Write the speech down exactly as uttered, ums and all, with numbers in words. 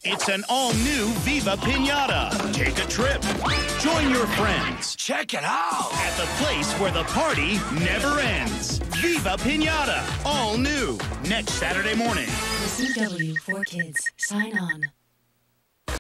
It's an all-new Viva Piñata. Take a trip. Join your friends. Check it out. At the place where the party never ends. Viva Piñata. All new. Next Saturday morning. The C W four kids. Sign on.